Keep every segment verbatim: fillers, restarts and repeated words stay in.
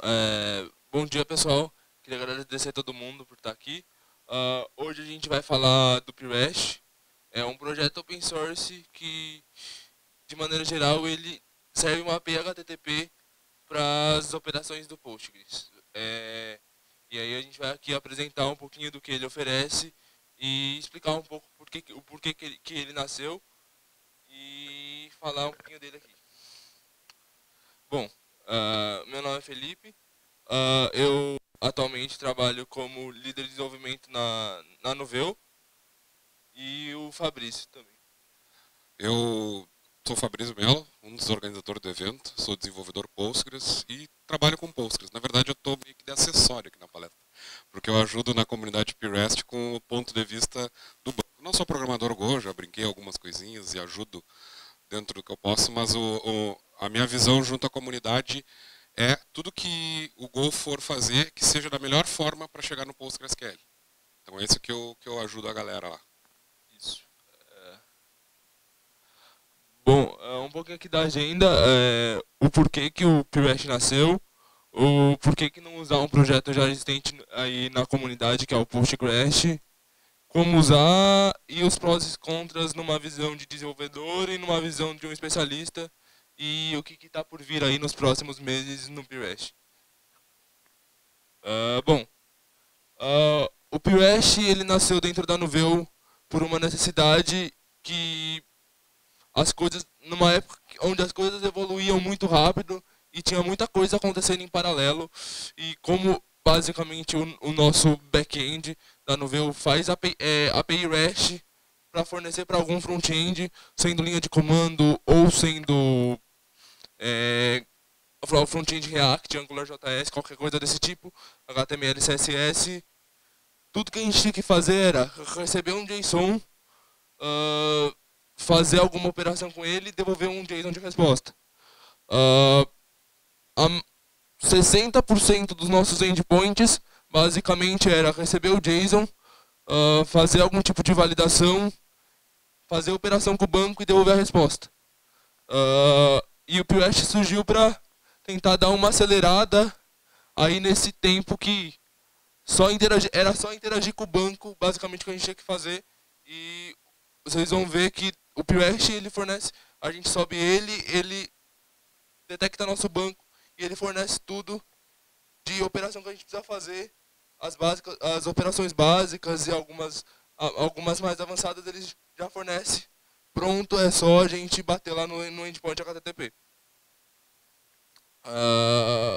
é, bom dia pessoal, queria agradecer a todo mundo por estar aqui. Uh, hoje a gente vai falar do P-Resh, é um projeto open source que, de maneira geral, ele serve uma A P I H T T P para as operações do Postgres. É, e aí a gente vai aqui apresentar um pouquinho do que ele oferece e explicar um pouco por que, o porquê que ele, que ele nasceu e falar um pouquinho dele aqui. Bom, uh, meu nome é Felipe, uh, eu atualmente trabalho como líder de desenvolvimento na, na Novell e o Fabrício também. Eu sou o Fabrício Mello, um dos organizadores do evento, sou desenvolvedor Postgres e trabalho com Postgres. Na verdade, eu estou meio que de acessório aqui na palestra, porque eu ajudo na comunidade P-Rest com o ponto de vista do banco. Não sou programador Go, já brinquei algumas coisinhas e ajudo dentro do que eu posso, mas o, o, a minha visão junto à comunidade é tudo que o Go for fazer que seja da melhor forma para chegar no PostgreSQL. Então é isso que eu, que eu ajudo a galera lá. Isso. É... Bom, um pouquinho aqui da agenda, é, o porquê que o P-Resh nasceu, o porquê que não usar um projeto já existente aí na comunidade, que é o Postgres, como usar e os prós e contras numa visão de desenvolvedor e numa visão de um especialista e o que está por vir aí nos próximos meses no P-Resh. Uh, bom, uh, o P-Resh ele nasceu dentro da Novell por uma necessidade que as coisas, numa época onde as coisas evoluíam muito rápido e tinha muita coisa acontecendo em paralelo, e como basicamente o, o nosso back-end da Novell faz a API, é, A P I REST para fornecer para algum front-end, sendo linha de comando ou sendo é, front-end React, AngularJS, qualquer coisa desse tipo, H T M L, C S S, tudo que a gente tinha que fazer era receber um JSON, uh, fazer alguma operação com ele e devolver um JSON de resposta. Uh, sessenta por cento dos nossos endpoints basicamente era receber o JSON, uh, fazer algum tipo de validação, fazer operação com o banco e devolver a resposta. Uh, e o P-Resh surgiu para tentar dar uma acelerada aí nesse tempo que só interagir, era só interagir com o banco, basicamente, que a gente tinha que fazer. E vocês vão ver que o P-Resh ele fornece, a gente sobe ele, ele detecta nosso banco e ele fornece tudo de operação que a gente precisa fazer, as, básicas, as operações básicas e algumas, algumas mais avançadas ele já fornece. Pronto, é só a gente bater lá no, no endpoint H T T P. Uh,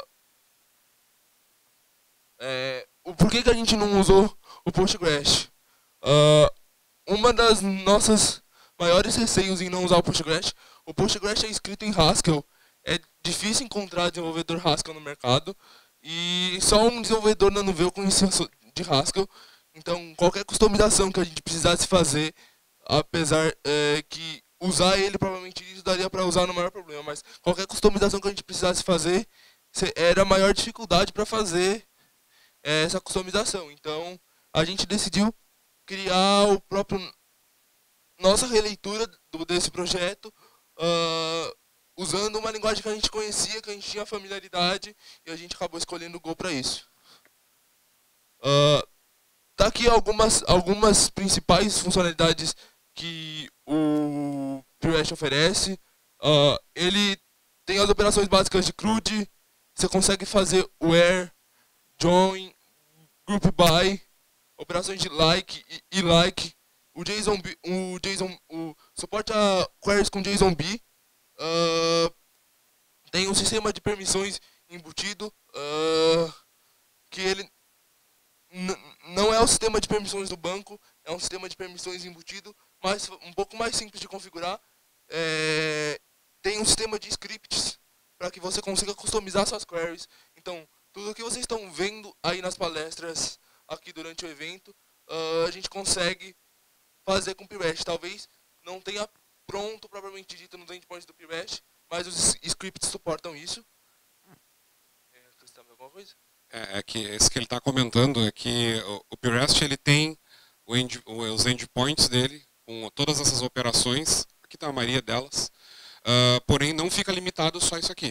é, o porquê que a gente não usou o Postgres? Uh, uma das nossas maiores receios em não usar o Postgres, o Postgres é escrito em Haskell, é difícil encontrar desenvolvedor Haskell no mercado, e só um desenvolvedor na Novell conhecia de Haskell, então qualquer customização que a gente precisasse fazer, apesar é, que usar ele provavelmente isso daria para usar no maior problema, mas qualquer customização que a gente precisasse fazer era a maior dificuldade para fazer é, essa customização. Então a gente decidiu criar o próprio nossa releitura do, desse projeto, uh, usando uma linguagem que a gente conhecia, que a gente tinha familiaridade, e a gente acabou escolhendo o Go para isso. Uh, tá aqui algumas, algumas principais funcionalidades que o P-Resh oferece. Uh, ele tem as operações básicas de CRUD, você consegue fazer where, join, group by, operações de like e, e like, o JSON, o JSON, o suporte a queries com JSONB, uh, tem um sistema de permissões embutido, uh, que ele não é o sistema de permissões do banco, é um sistema de permissões embutido, mas um pouco mais simples de configurar. É, tem um sistema de scripts para que você consiga customizar suas queries. Então, tudo o que vocês estão vendo aí nas palestras aqui durante o evento, uh, a gente consegue fazer com o P-Resh. Talvez não tenha pronto propriamente dito nos endpoints do P-Resh, mas os scripts suportam isso. Acrescentamos alguma coisa? É, é que isso que ele está comentando é que o, o P-Rest ele tem o end, os endpoints dele com todas essas operações, aqui está a maioria delas, uh, porém não fica limitado só isso aqui.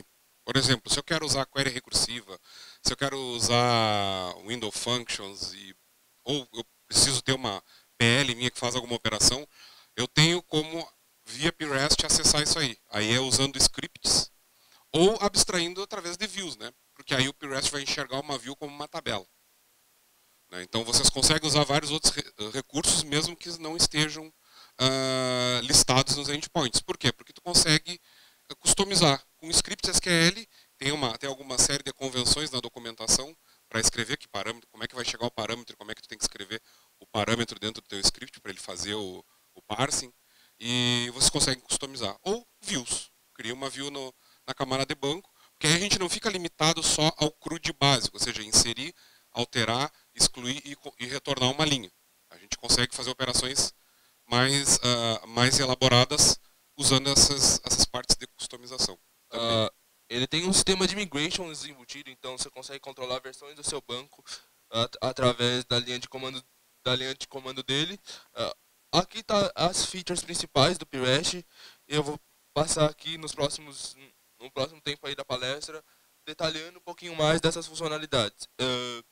Por exemplo, se eu quero usar query recursiva, se eu quero usar window functions, e, ou eu preciso ter uma P L minha que faz alguma operação, eu tenho como, via P REST, acessar isso aí. Aí é usando scripts ou abstraindo através de views, né? Porque aí o P REST vai enxergar uma view como uma tabela. Né? Então vocês conseguem usar vários outros re recursos, mesmo que não estejam uh, listados nos endpoints. Por quê? Porque tu consegue customizar. Com script S Q L, tem, uma, tem alguma série de convenções na documentação para escrever que parâmetro, como é que vai chegar o parâmetro, como é que tu tem que escrever o parâmetro dentro do teu script para ele fazer o, o parsing. E vocês conseguem customizar. Ou views. Cria uma view no, na camada de banco, porque aí a gente não fica limitado só ao CRUD básico, ou seja, inserir, alterar, excluir e, e retornar uma linha. A gente consegue fazer operações mais, uh, mais elaboradas usando essas, essas partes de customização. Uh, ele tem um sistema de migrations embutido, então você consegue controlar versões do seu banco at através da linha de comando, da linha de comando dele. Uh, aqui está as features principais do P REST. Eu vou passar aqui nos próximos, no próximo tempo aí da palestra, detalhando um pouquinho mais dessas funcionalidades. Uh,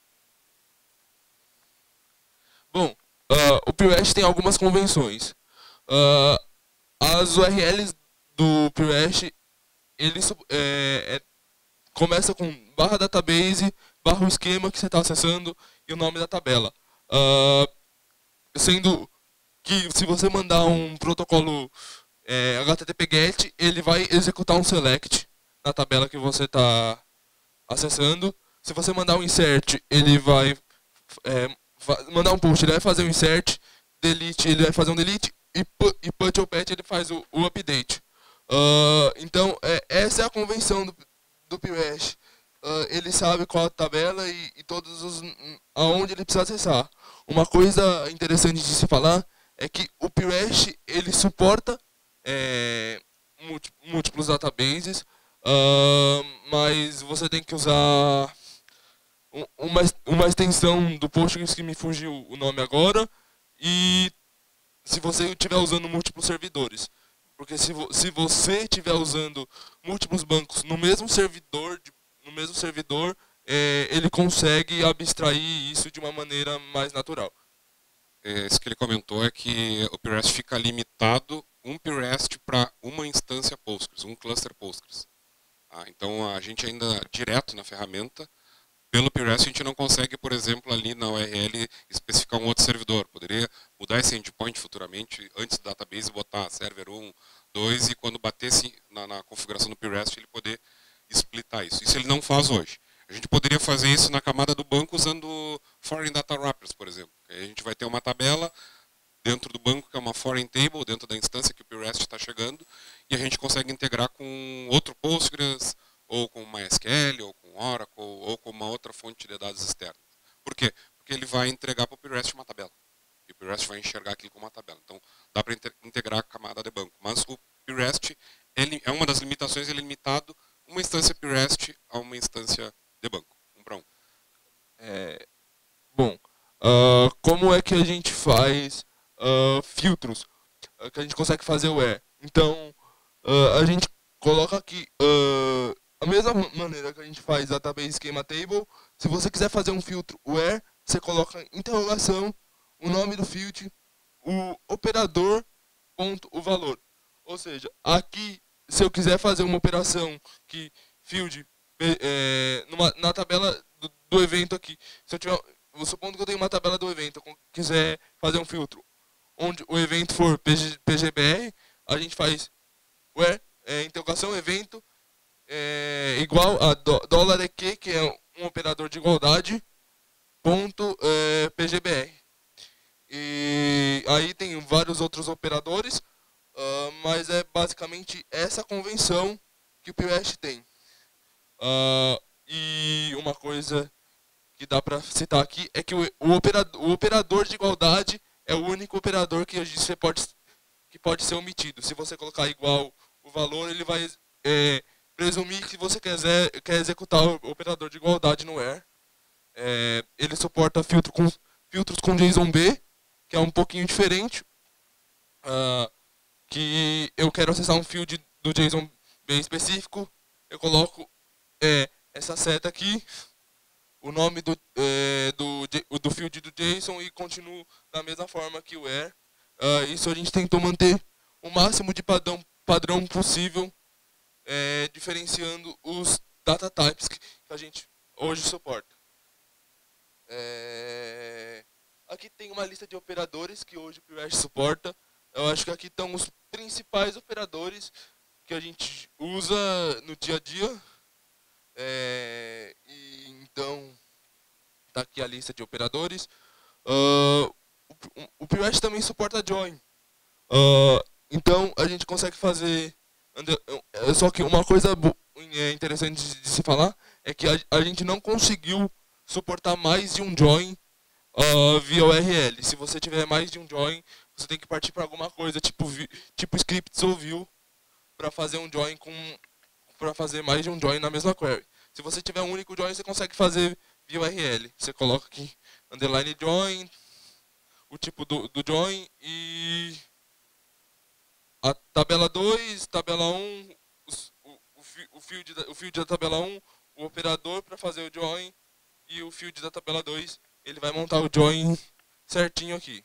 bom, uh, o P REST tem algumas convenções. Uh, as U R Ls do P REST, ele é, é, começa com barra database, barra o esquema que você está acessando e o nome da tabela. Uh, sendo que se você mandar um protocolo é, H T T P GET, ele vai executar um select na tabela que você está acessando. Se você mandar um insert, ele vai é, mandar um push, ele vai fazer um insert, delete, ele vai fazer um delete, e, pu e put ou pat ele faz o, o update. Uh, então, é, essa é a convenção do, do P REST. Uh, ele sabe qual a tabela e, e todos os aonde ele precisa acessar. Uma coisa interessante de se falar é que o P REST ele suporta é, múltiplos databases, uh, mas você tem que usar uma, uma extensão do Postgres que me fugiu o nome agora, e se você estiver usando múltiplos servidores. Porque se, vo se você estiver usando múltiplos bancos no mesmo servidor, de, no mesmo servidor é, ele consegue abstrair isso de uma maneira mais natural. É, isso que ele comentou é que o P REST fica limitado um P REST para uma instância Postgres, um cluster Postgres. Ah, então a gente ainda, direto na ferramenta, pelo P REST a gente não consegue, por exemplo, ali na U R L especificar um outro servidor. Poderia mudar esse endpoint futuramente, antes do database, botar server um, dois, e quando batesse na, na configuração do P REST ele poder splitar isso. Isso ele não faz hoje. A gente poderia fazer isso na camada do banco usando Foreign Data Wrappers, por exemplo. Aí a gente vai ter uma tabela dentro do banco que é uma Foreign Table, dentro da instância que o P REST está chegando, e a gente consegue integrar com outro Postgres, ou com MySQL, ou com Oracle, ou com uma outra fonte de dados externa. Por quê? Porque ele vai entregar para o P REST uma tabela. E o P REST vai enxergar aquilo como uma tabela. Então, dá para integrar a camada de banco. Mas o P REST, ele, é uma das limitações, ele é limitado uma instância P REST a uma instância de banco, um para um. É, bom, uh, como é que a gente faz uh, filtros? Uh, que a gente consegue fazer o where. Então, uh, a gente coloca aqui... Uh, a mesma maneira que a gente faz database schema table, se você quiser fazer um filtro where, você coloca interrogação, o nome do field, o operador, ponto, o valor. Ou seja, aqui, se eu quiser fazer uma operação que field, é, numa, na tabela do, do evento aqui, se eu tiver, supondo que eu tenho uma tabela do evento, eu quiser fazer um filtro, onde o evento for P G B R, a gente faz where, é, interrogação, evento, É, igual a dólar eq, que é um operador de igualdade, ponto é, P G B R. E aí tem vários outros operadores, uh, mas é basicamente essa convenção que o P REST tem. Uh, e uma coisa que dá para citar aqui é que o, o, operador, o operador de igualdade é o único operador que você pode, que pode ser omitido. Se você colocar igual o valor, ele vai... É, presumir que você quer, quer executar o operador de igualdade no where. É, ele suporta filtro com, filtros com JSON-B, que é um pouquinho diferente. Uh, que eu quero acessar um field do JSON-B específico, eu coloco é, essa seta aqui, o nome do, é, do, do field do JSON e continuo da mesma forma que o where. Uh, isso a gente tentou manter o máximo de padrão, padrão possível, é, diferenciando os data types que a gente hoje suporta. É, aqui tem uma lista de operadores que hoje o PureRest suporta. Eu acho que aqui estão os principais operadores que a gente usa no dia a dia. É, e então, está aqui a lista de operadores. Uh, o, o PureRest também suporta join. Uh, então, a gente consegue fazer... Só que uma coisa interessante de se falar é que a, a gente não conseguiu suportar mais de um join uh, via U R L. Se você tiver mais de um join, você tem que partir para alguma coisa, tipo, tipo scripts ou view, para fazer um join com... para fazer mais de um join na mesma query. Se você tiver um único join, você consegue fazer via U R L. Você coloca aqui underline join, o tipo do, do join e a tabela dois, tabela um, os, o, o, o, field da, o field da tabela um, o operador para fazer o join e o field da tabela dois, ele vai montar o join certinho aqui.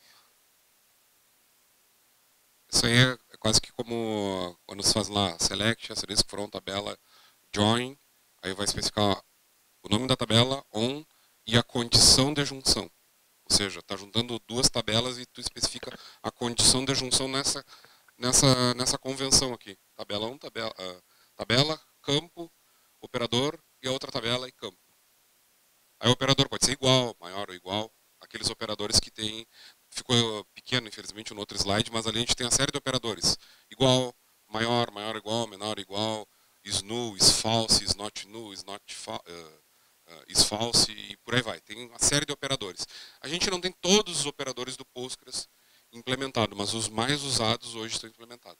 Isso aí é quase que como quando se faz lá select, asterisk from tabela, join, aí vai especificar o nome da tabela, on, e a condição de junção. Ou seja, está juntando duas tabelas e tu especifica a condição de junção nessa, nessa, nessa convenção aqui. Tabela um, tabela, uh, tabela, campo, operador, e a outra tabela e campo. Aí o operador pode ser igual, maior ou igual, aqueles operadores que tem... Ficou pequeno, infelizmente, no outro slide, mas ali a gente tem a série de operadores. Igual, maior, maior igual, menor igual, is null, is false, is not null, is not fa uh, uh, is false, e por aí vai. Tem uma série de operadores. A gente não tem todos os operadores do Postgres implementados, mas os mais usados hoje estão implementados.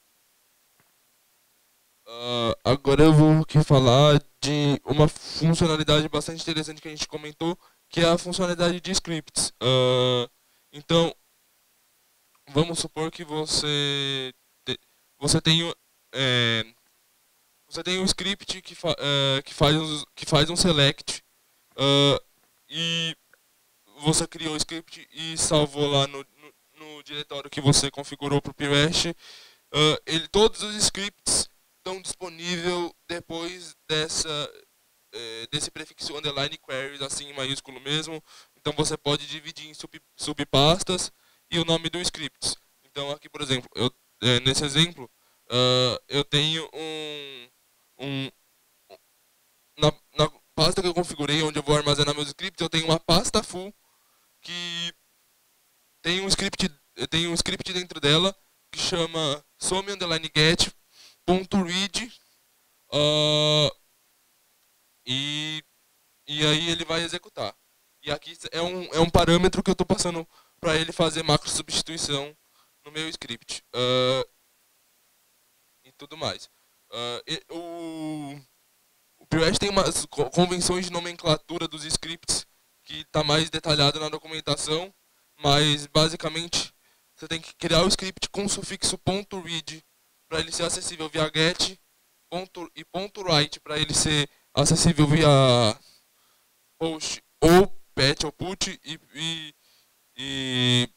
Uh, agora eu vou aqui falar de uma funcionalidade bastante interessante que a gente comentou, que é a funcionalidade de scripts. Uh, então, vamos supor que você, te, você tem é, você tem um script que, fa, é, que, faz, um, que faz um select uh, e você criou o script e salvou lá no, no, no diretório que você configurou para o PureRest. Uh, ele, todos os scripts estão disponíveis depois dessa, é, desse prefixo underline queries, assim em maiúsculo mesmo. Então você pode dividir em sub, subpastas e o nome do script. Então aqui, por exemplo, eu, é, nesse exemplo, uh, eu tenho um... um na, na pasta que eu configurei, onde eu vou armazenar meus scripts, eu tenho uma pasta full que tem um script, tem um script dentro dela que chama some underline get ponto read uh, e, e aí ele vai executar. E aqui é um, é um parâmetro que eu estou passando para ele fazer macro substituição no meu script. Uh, e tudo mais. Uh, e, o o PureRest tem umas convenções de nomenclatura dos scripts que está mais detalhado na documentação, mas basicamente você tem que criar o script com o sufixo .read para ele ser acessível via get ponto, e .write para ele ser acessível via post ou patch ou put e, e, e,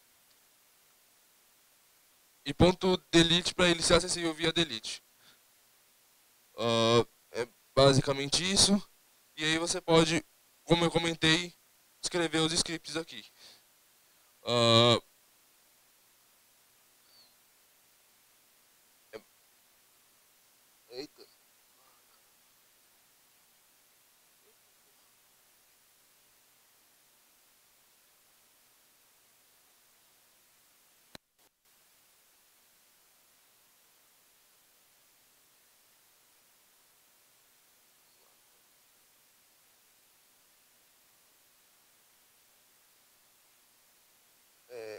e ponto delete para ele ser acessível via delete. Uh, é basicamente isso. E aí você pode, como eu comentei, escrever os scripts aqui. Uh, Eita. É,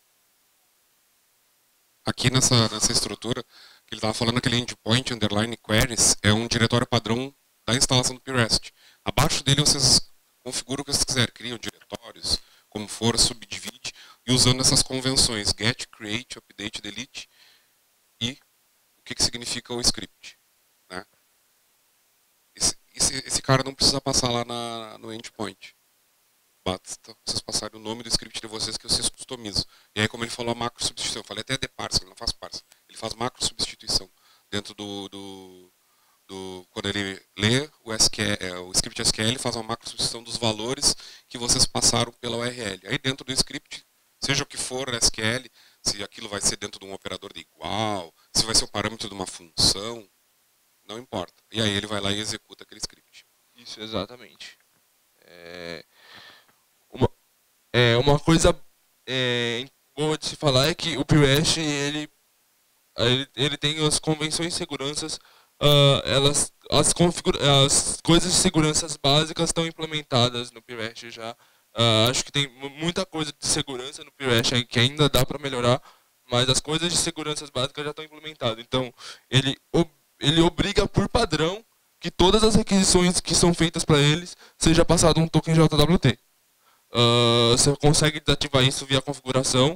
Aqui nessa, nessa estrutura, que ele estava falando, aquele endpoint underline queries, é um diretório padrão da instalação do PureRest. Abaixo dele vocês configuram o que vocês quiserem, criam diretórios, como for, subdivide, e usando essas convenções, get, create, update, delete, e o que, que significa o script. Né? Isso, esse, esse cara não precisa passar lá na, no endpoint. Basta vocês passarem o nome do script de vocês que vocês customizam. E aí, como ele falou, a macro substituição. Eu falei até de parse, ele não faz parse. Ele faz macro substituição. Dentro do, do, do... Quando ele lê o, S Q L, é, o script S Q L, faz uma macro substituição dos valores que vocês passaram pela U R L. Aí dentro do script, seja o que for S Q L, se aquilo vai ser dentro de um operador de igual, se vai ser o parâmetro de uma função, não importa. E aí ele vai lá e executa aquele script. Isso, exatamente. É... Uma, é, uma coisa é, boa de se falar é que o PureHash, ele, ele, ele tem as convenções de seguranças, uh, elas, as, configura as coisas de segurança básicas estão implementadas no PureHash já. Uh, acho que tem muita coisa de segurança no PureHash que ainda dá para melhorar, mas as coisas de segurança básicas já estão implementadas. Então, ele, ob ele obriga por padrão que todas as requisições que são feitas para eles seja passado um token J W T. Uh, você consegue desativar isso via configuração,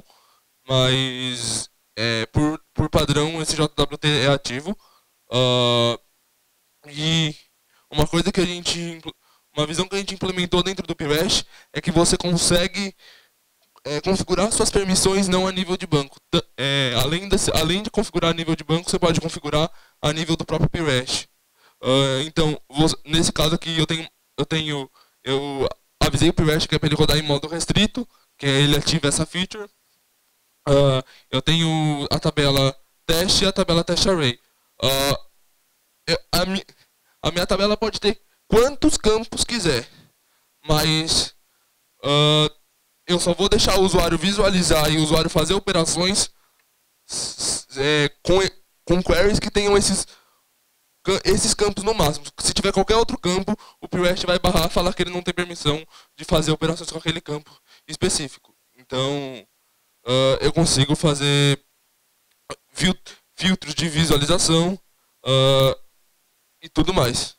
mas é, por, por padrão esse J W T é ativo. Uh, e uma coisa que a gente, uma visão que a gente implementou dentro do PureHash é que você consegue é, configurar suas permissões não a nível de banco. É, além, desse, além de configurar a nível de banco, você pode configurar a nível do próprio PureHash. Uh, então, você, nesse caso aqui eu tenho, eu tenho, eu avisei o PureHash que é para ele rodar em modo restrito, que ele ativa essa feature. Uh, eu tenho a tabela teste e a tabela teste array. Uh, eu, a, mi, a minha tabela pode ter quantos campos quiser, mas uh, eu só vou deixar o usuário visualizar e o usuário fazer operações é, com, com queries que tenham esses esses campos no máximo. Se tiver qualquer outro campo, o PureHash vai barrar, falar que ele não tem permissão de fazer operações com aquele campo específico. Então, uh, eu consigo fazer fil filtros de visualização uh, e tudo mais.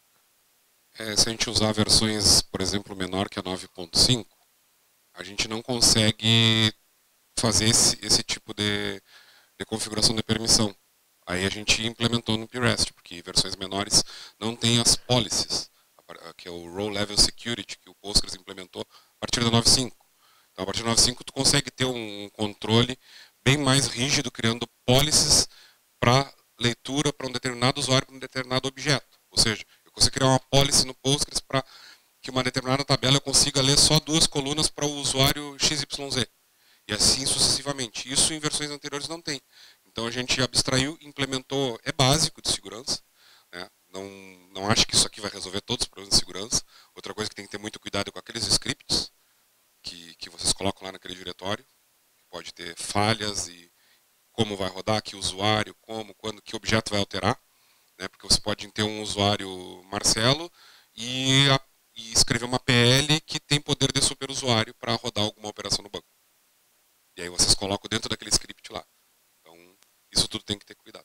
É, se a gente usar versões, por exemplo, menor que a nove ponto cinco, a gente não consegue fazer esse, esse tipo de, de configuração de permissão. Aí a gente implementou no PureRest, porque versões menores não tem as policies, que é o Row Level Security, que o Postgres implementou a partir da nove ponto cinco. Então, a partir da nove ponto cinco, tu consegue ter um controle bem mais rígido, criando policies para leitura para um determinado usuário, para um determinado objeto. Ou seja, eu consigo criar uma policy no Postgres para que uma determinada tabela eu consiga ler só duas colunas para o usuário X Y Z. E assim sucessivamente. Isso em versões anteriores não tem. Então a gente abstraiu, implementou, é básico de segurança, né? Não, não acho que isso aqui vai resolver todos os problemas de segurança. Outra coisa que tem que ter muito cuidado é com aqueles scripts que, que vocês colocam lá naquele diretório, que pode ter falhas e como vai rodar, que usuário, como, quando, que objeto vai alterar, né? Porque você pode ter um usuário Marcelo e, a, e escrever uma P L que tem poder de superusuário para rodar alguma operação no banco. E aí vocês colocam dentro daquele script lá. Isso tudo tem que ter cuidado.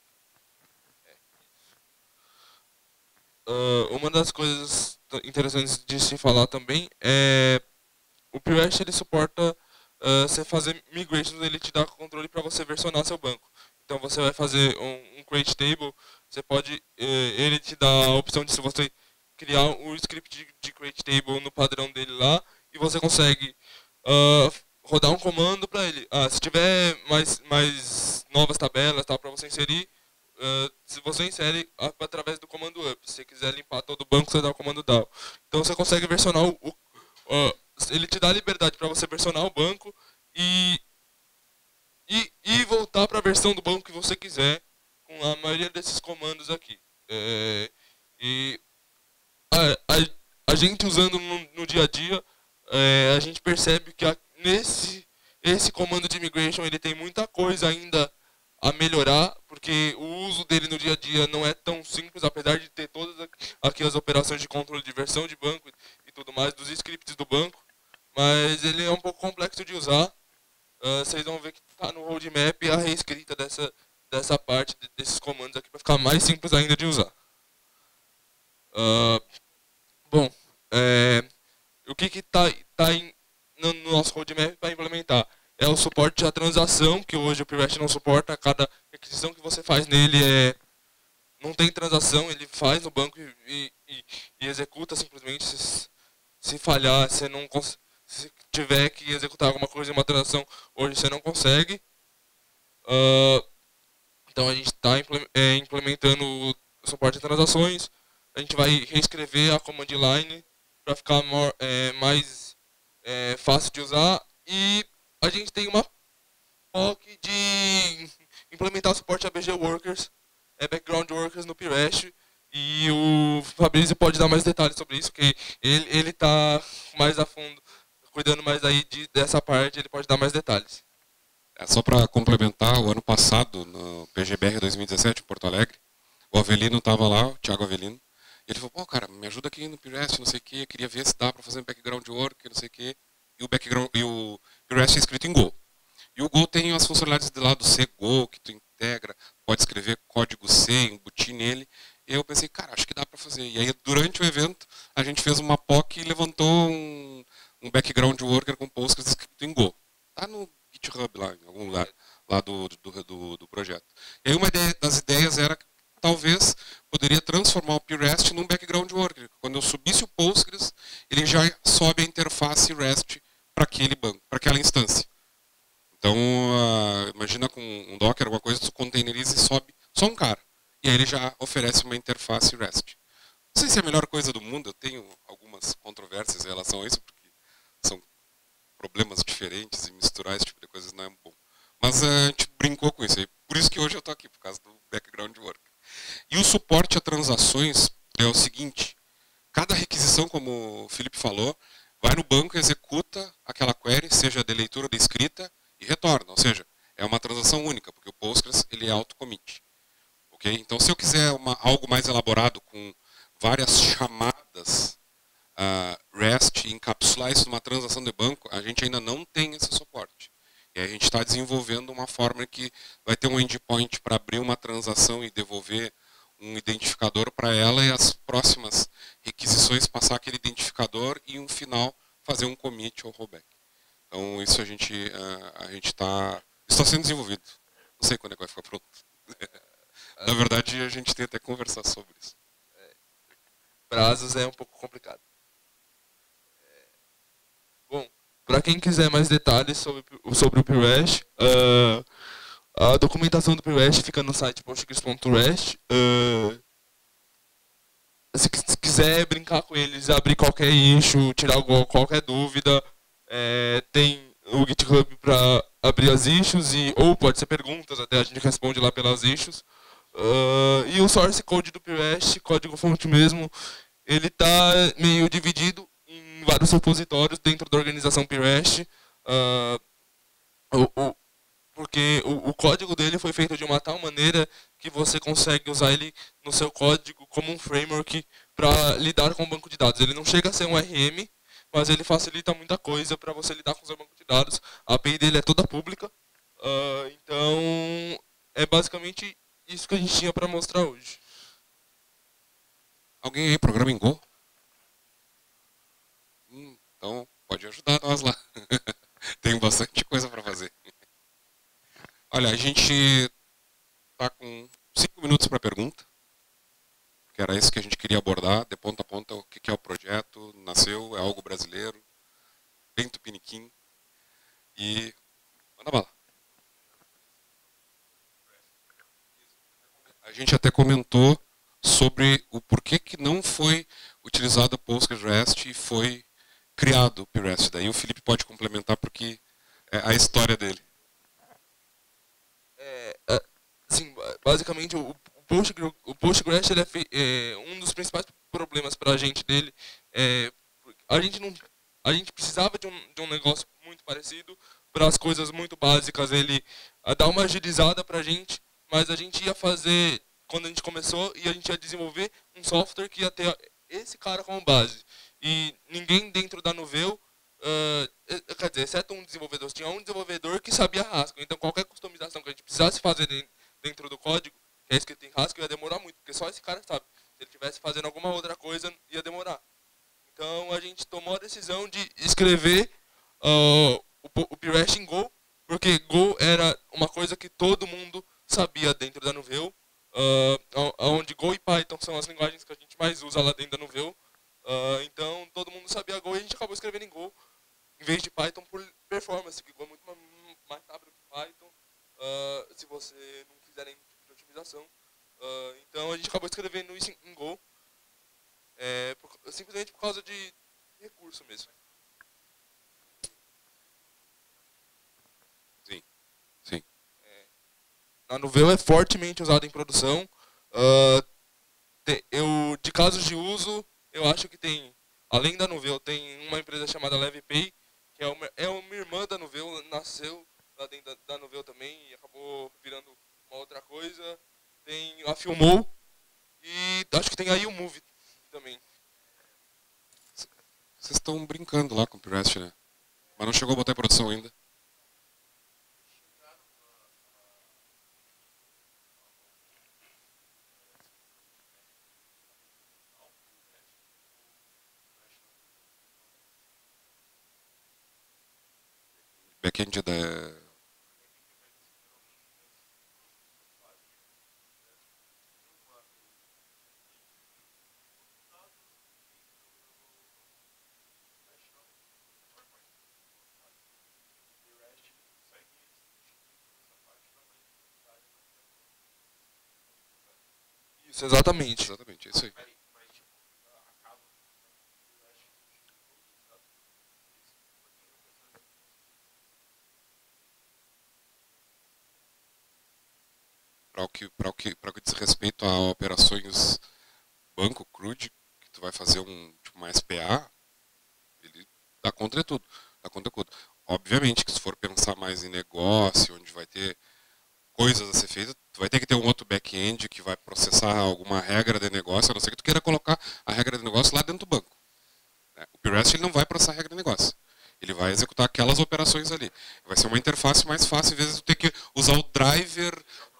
Uh, uma das coisas interessantes de se falar também é o PureHash, ele suporta uh, você fazer migrations, ele te dá controle para você versionar seu banco. Então você vai fazer um, um create table, você pode, uh, ele te dá a opção de se você criar o script de, de create table no padrão dele lá, e você consegue uh, rodar um comando para ele. Ah, se tiver mais, mais novas tabelas para você inserir, uh, se você insere através do comando up. Se você quiser limpar todo o banco, você dá o comando down. Então você consegue versionar o... o uh, ele te dá a liberdade para você versionar o banco e, e, e voltar para a versão do banco que você quiser com a maioria desses comandos aqui. É, e a, a, a gente usando no, no dia a dia, é, a gente percebe que a, nesse esse comando de migration ele tem muita coisa ainda a melhorar, porque o uso dele no dia a dia não é tão simples, apesar de ter todas aquelas operações de controle de versão de banco e tudo mais, dos scripts do banco, mas ele é um pouco complexo de usar. Uh, vocês vão ver que está no roadmap a reescrita dessa, dessa parte, desses comandos aqui, para ficar mais simples ainda de usar. Uh, bom, é, o que está tá no, no nosso roadmap para implementar? É o suporte à transação, que hoje o PureHash não suporta. Cada requisição que você faz nele é, não tem transação, ele faz no banco e, e, e, e executa simplesmente. Se, se falhar, se não se tiver que executar alguma coisa em uma transação, hoje você não consegue. Uh, então a gente está implementando o suporte de transações. A gente vai reescrever a command line para ficar more, é, mais é, fácil de usar. E a gente tem uma P O C de implementar suporte a B G Workers, é, Background Workers no P-Rest. E o Fabrício pode dar mais detalhes sobre isso, que ele está mais a fundo, cuidando mais aí de, dessa parte, ele pode dar mais detalhes. É, só para complementar, o ano passado, no P G B R dois mil e dezessete, em Porto Alegre, o Avelino estava lá, o Thiago Avelino, e ele falou, pô, cara, me ajuda aqui no P-Rest, não sei o que, queria ver se dá para fazer um background work, não sei o que, e o background, e o P-Rest é escrito em Go. E o Go tem as funcionalidades do lado C Go, que tu integra, pode escrever código C, embutir nele, e eu pensei, cara, acho que dá para fazer. E aí, durante o evento, a gente fez uma P O C e levantou um, um background worker com Postgres escrito em Go. Tá no GitHub lá, em algum lugar lá do, do, do, do projeto. E aí uma ideia, das ideias era que talvez poderia transformar o P-Rest num background worker. Quando eu subisse o Postgres, ele já sobe a interface REST para aquele banco, para aquela instância. Então, uh, imagina com um Docker, alguma coisa, tu containeriza e sobe só um cara. E aí ele já oferece uma interface REST. Não sei se é a melhor coisa do mundo, eu tenho algumas controvérsias em relação a isso, porque são problemas diferentes e misturar esse tipo de coisas não é bom. Mas a gente brincou com isso aí. Por isso que hoje eu estou aqui, por causa do background work. E o suporte a transações é o seguinte. Cada requisição, como o Felipe falou, vai no banco, executa aquela query, seja de leitura ou de escrita, e retorna. Ou seja, é uma transação única, porque o Postgres ele é auto-commit. Okay? Então, se eu quiser uma, algo mais elaborado com várias chamadas Uh, REST e encapsular isso numa transação de banco, a gente ainda não tem esse suporte. E a gente está desenvolvendo uma forma que vai ter um endpoint para abrir uma transação e devolver um identificador para ela e as próximas requisições passar aquele identificador e no final fazer um commit ou rollback. Então isso a gente uh, a gente está está sendo desenvolvido. Não sei quando é que vai ficar pronto. Na verdade a gente tem até que conversar sobre isso. Prazos é um pouco complicado. Bom, para quem quiser mais detalhes sobre, sobre o P-Rest, uh, a documentação do P-Rest fica no site postgres ponto rest. Uh, se, se quiser brincar com eles, abrir qualquer issue, tirar qualquer dúvida, é, tem o GitHub para abrir as issues, e, ou pode ser perguntas, até a gente responde lá pelas issues. Uh, e o source code do P-Rest, código-fonte mesmo, ele está meio dividido em vários repositórios dentro da organização P-Rest, uh, o, o, porque o, o código dele foi feito de uma tal maneira que você consegue usar ele no seu código como um framework para lidar com o banco de dados. Ele não chega a ser um R M, mas ele facilita muita coisa para você lidar com o seu banco de dados. A A P I dele é toda pública, uh, então é basicamente isso que a gente tinha para mostrar hoje. Alguém aí programa em Go? Hum, então, pode ajudar nós lá. Tem bastante coisa para fazer. Olha, a gente está com cinco minutos para pergunta. Que era isso que a gente queria abordar, de ponta a ponta, o que é o projeto, nasceu, é algo brasileiro, bem tupiniquim. E manda bala. A gente até comentou sobre o porquê que não foi utilizado o Postgres REST e foi criado o P-Rest. Daí o Felipe pode complementar porque é a história dele. É, assim, basicamente o Postgres, o Postgres ele é, fe, é um dos principais problemas para a gente dele. É, a gente não, a gente precisava de um, de um negócio muito parecido para as coisas muito básicas. Ele dá uma agilizada para a gente, mas a gente ia fazer, quando a gente começou, e a gente ia desenvolver um software que ia ter esse cara como base. E ninguém dentro da Novell, uh, quer dizer, exceto um desenvolvedor, tinha um desenvolvedor que sabia Haskell. Então qualquer customização que a gente precisasse fazer dentro do código, que é escrito em Haskell, ia demorar muito, porque só esse cara sabe. Se ele estivesse fazendo alguma outra coisa, ia demorar. Então a gente tomou a decisão de escrever uh, o, o P-Rest em Go, porque Go era uma coisa que todo mundo sabia dentro da Novell. uh, onde Go e Python são as linguagens que a gente mais usa lá dentro da Nuveu. Uh, então todo mundo sabia Go e a gente acabou escrevendo em Go em vez de Python por performance, que Go é muito mais rápido que Python, uh, se você não fizer nenhum tipo de otimização. Uh, então a gente acabou escrevendo isso em, em Go, é, por, simplesmente por causa de recurso mesmo. Sim, sim. É, a Nuveu é fortemente usada em produção. Uh, te, eu, de casos de uso, eu acho que tem, além da Nuveu, tem uma empresa chamada LevePay, que é uma, é uma irmã da Nuveu, nasceu lá dentro da, da Nuveu também e acabou virando uma outra coisa. Tem a Filmou e acho que tem aí o Move também. Vocês estão brincando lá com o P-Rest, né? Mas não chegou a botar em produção ainda. Backend da... Isso, exatamente. Exatamente, é isso aí. Para o que, para o que, para o que diz respeito a operações banco, crude, que tu vai fazer um tipo uma S P A, ele dá conta de tudo. Dá conta de tudo. Obviamente que se for pensar mais em negócio, onde vai ter coisas a ser feitas, tu vai ter que ter um outro back-end que vai processar alguma regra de negócio, a não ser que tu queira colocar a regra de negócio lá dentro do banco. O P-Rest ele não vai processar a regra de negócio. Ele vai executar aquelas operações ali. Vai ser uma interface mais fácil, em vez de tu ter que usar o driver.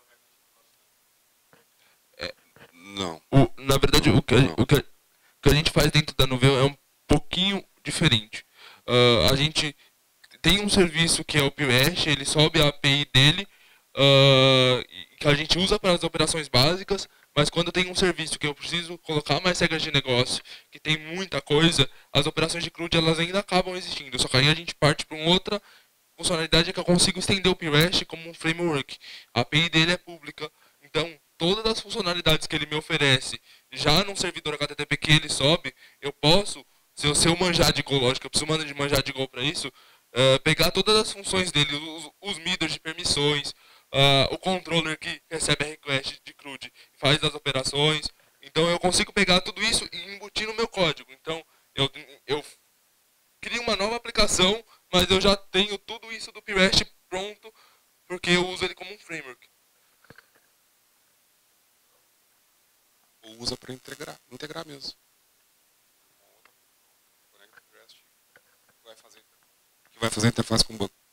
É, não. O, na verdade, não, o, que a, o, que a, o que a gente faz dentro da Nuveu é um pouquinho diferente. Uh, a gente tem um serviço que é o P-Rest, ele sobe a A P I dele, uh, que a gente usa para as operações básicas, mas quando tem um serviço que eu preciso colocar mais regras de negócio, que tem muita coisa, as operações de CRUD elas ainda acabam existindo. Só que aí a gente parte para uma outra funcionalidade que eu consigo estender o P-Rest como um framework. A A P I dele é pública, então todas as funcionalidades que ele me oferece, já num servidor H T T P que ele sobe, eu posso, se eu, se eu manjar de Go, lógico, eu preciso de manjar de Go para isso, uh, pegar todas as funções dele, os, os middles de permissões, uh, o controller que recebe a request de CRUD e faz as operações. Então eu consigo pegar tudo isso e embutir no meu código. Então eu, eu crio uma nova aplicação, mas eu já tenho tudo isso do P-Rest pronto, porque eu uso ele como um framework. Ou usa para integrar, integrar mesmo. Que vai fazer, que vai fazer a interface com o banco.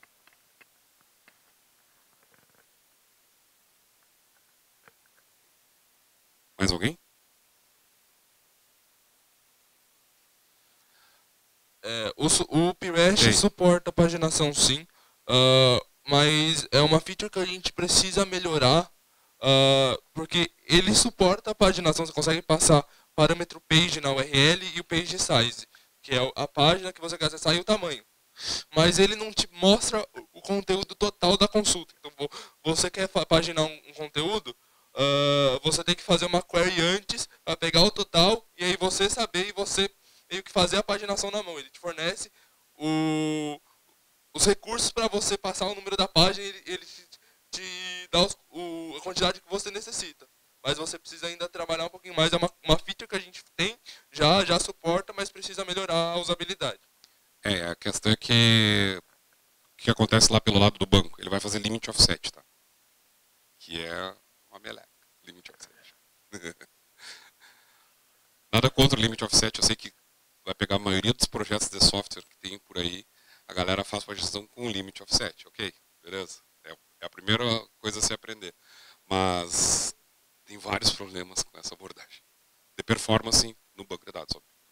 Mais alguém? É, o o P-Rest suporta paginação sim, uh, mas é uma feature que a gente precisa melhorar, uh, porque ele suporta a paginação, você consegue passar parâmetro page na U R L e o page size, que é a página que você quer acessar e o tamanho. Mas ele não te mostra o conteúdo total da consulta. Então, você quer paginar um, um conteúdo, uh, você tem que fazer uma query antes para pegar o total e aí você saber e você meio que fazer a paginação na mão. Ele te fornece o, os recursos para você passar o número da página e ele, ele te, te dá os, o, a quantidade que você necessita. Mas você precisa ainda trabalhar um pouquinho mais. É uma, uma feature que a gente tem, já, já suporta, mas precisa melhorar a usabilidade. É, a questão é que o que acontece lá pelo lado do banco? Ele vai fazer limit offset, tá? Que é uma meleca, limit offset. Nada contra o limit offset, eu sei que vai pegar a maioria dos projetos de software que tem por aí, a galera faz a gestão com limit offset, ok, beleza? É, é a primeira coisa a se aprender. Mas tem vários problemas com essa abordagem. De performance no banco de dados, obviamente.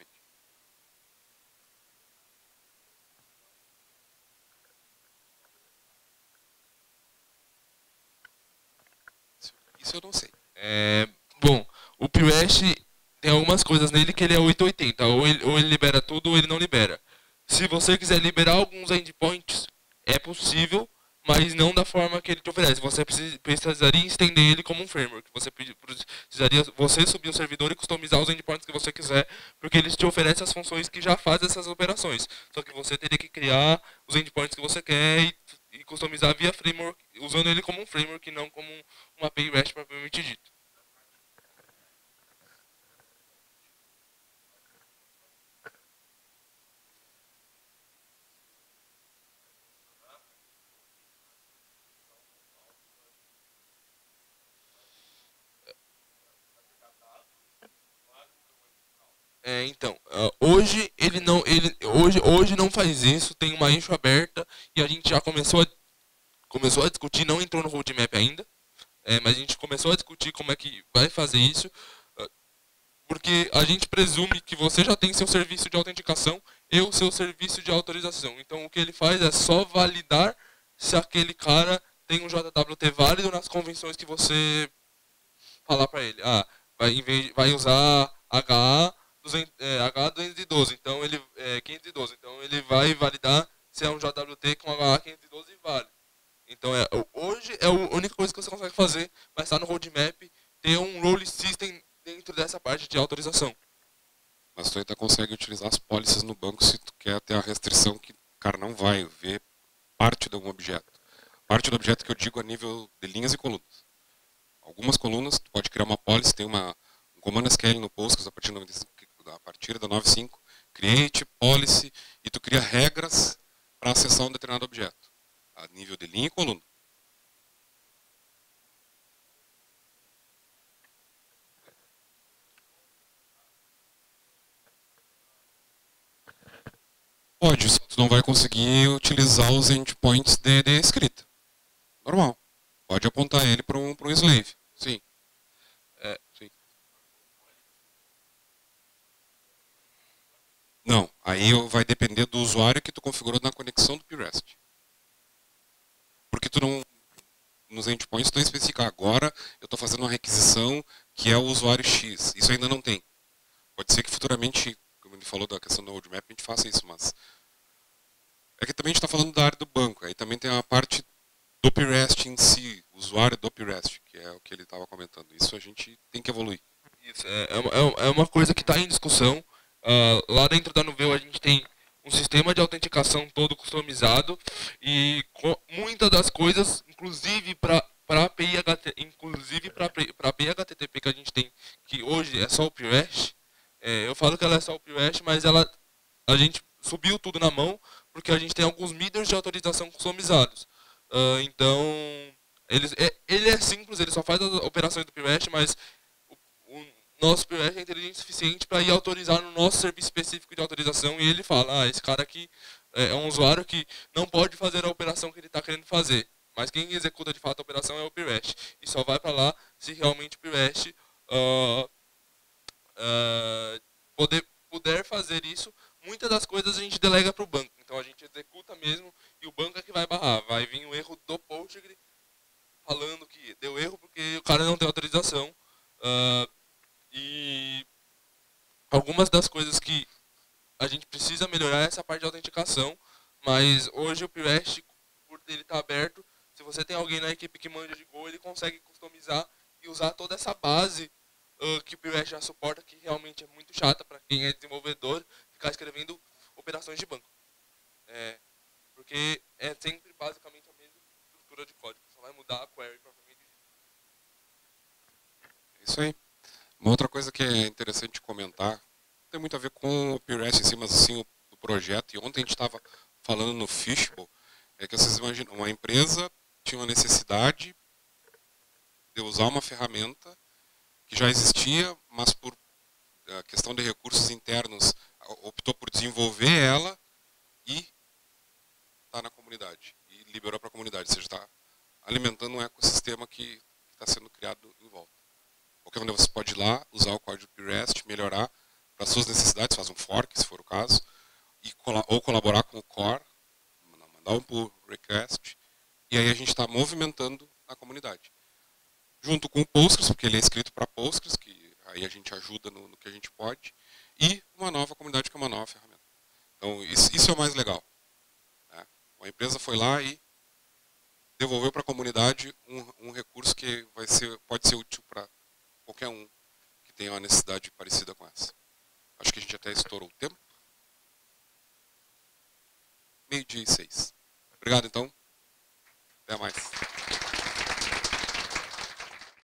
Isso eu não sei. É, bom, o PureRest tem algumas coisas nele que ele é oitocentos e oitenta, ou ele, ou ele libera tudo ou ele não libera. Se você quiser liberar alguns endpoints, é possível, mas não da forma que ele te oferece. Você precisa- precisaria estender ele como um framework. Você pedi- precisaria você subir o servidor e customizar os endpoints que você quiser, porque ele te oferece as funções que já fazem essas operações. Só que você teria que criar os endpoints que você quer e, e customizar via framework, usando ele como um framework e não como um, uma A P I REST propriamente dito. É, então, ah, hoje ele não, ele hoje, hoje não faz isso, tem uma issue aberta e a gente já começou a, começou a discutir, não entrou no roadmap ainda, é, mas a gente começou a discutir como é que vai fazer isso, ah, porque a gente presume que você já tem seu serviço de autenticação e o seu serviço de autorização. Então o que ele faz é só validar se aquele cara tem um J W T válido nas convenções que você falar para ele. Ah, vai, em vez, vai usar H A duzentos, é, H A duzentos e doze, então ele é quinhentos e doze, então ele vai validar se é um J W T com H A quinhentos e doze vale. Então é, hoje é a única coisa que você consegue fazer, mas está no roadmap ter um role system dentro dessa parte de autorização. Mas tu ainda consegue utilizar as policies no banco se tu quer ter a restrição que o cara não vai ver parte de um objeto. Parte do objeto que eu digo a nível de linhas e colunas. Algumas colunas, tu pode criar uma policy, tem uma, um comando S Q L no Postgres a partir, da, a partir da nove cinco, create policy, e tu cria regras para acessar um determinado objeto, a nível de linha e coluna. Pode, só tu não vai conseguir utilizar os endpoints de, de escrita. Normal. Pode apontar ele para um, para um slave. Sim. É, sim. Não, aí vai depender do usuário que tu configurou na conexão do PureRest. Porque tu não, nos endpoints tu não especifica agora, eu estou fazendo uma requisição que é o usuário X. Isso ainda não tem. Pode ser que futuramente, como ele falou da questão do roadmap, a gente faça isso, mas é que também a gente está falando da área do banco. Aí também tem a parte do PureRest em si, o usuário do PureRest, que é o que ele estava comentando. Isso a gente tem que evoluir. Isso, é, é, uma, é uma coisa que está em discussão. Uh, lá dentro da Nuveu a gente tem um sistema de autenticação todo customizado e muitas das coisas, inclusive para para A P I H T, inclusive para a A P I H T T P que a gente tem, que hoje é só o PureRest, é, eu falo que ela é só o PureRest, mas ela, a gente subiu tudo na mão porque a gente tem alguns middles de autorização customizados. Uh, então, ele é, ele é simples, ele só faz as operações do PureRest, mas o, o nosso PureRest é inteligente o suficiente para ir autorizar no nosso serviço específico de autorização e ele fala, ah, esse cara aqui é um usuário que não pode fazer a operação que ele está querendo fazer. Mas quem executa de fato a operação é o PureRest. E só vai para lá se realmente o PureRest uh, uh, poder, puder fazer isso. Muitas das coisas a gente delega para o banco. Então a gente executa mesmo e o banco é que vai barrar. Vai vir o erro do Postgre falando que deu erro porque o cara não tem autorização. Uh, e algumas das coisas que a gente precisa melhorar é essa parte de autenticação. Mas hoje o PureRest, por ele estar aberto, se você tem alguém na equipe que manja de Go, ele consegue customizar e usar toda essa base uh, que o PureRest já suporta, que realmente é muito chata para quem é desenvolvedor, ficar escrevendo operações de banco. É, porque é sempre basicamente a mesma estrutura de código, só vai mudar a query propriamente dita. É isso aí. Uma outra coisa que é interessante comentar, tem muito a ver com o PureRest em si, mas assim, o, o projeto, e ontem a gente estava falando no Fishbowl, é que vocês imaginam, uma empresa tinha uma necessidade de usar uma ferramenta que já existia, mas por a questão de recursos internos optou por desenvolver ela e está na comunidade, e liberou para a comunidade, ou seja, está alimentando um ecossistema que está sendo criado em volta. Qualquer maneira você pode ir lá, usar o código PureRest, melhorar para suas necessidades, faz um fork, se for o caso, e, ou colaborar com o core, mandar um pull request, e aí a gente está movimentando a comunidade. junto com o Postgres, porque ele é escrito para Postgres, que aí a gente ajuda no, no que a gente pode, e uma nova comunidade que é uma nova ferramenta. Então, isso, isso é o mais legal. Né? A empresa foi lá e devolveu para a comunidade um, um recurso que vai ser, pode ser útil para qualquer um que tenha uma necessidade parecida com essa. Acho que a gente até estourou o tempo. Meio-dia e seis. Obrigado, então. Até mais.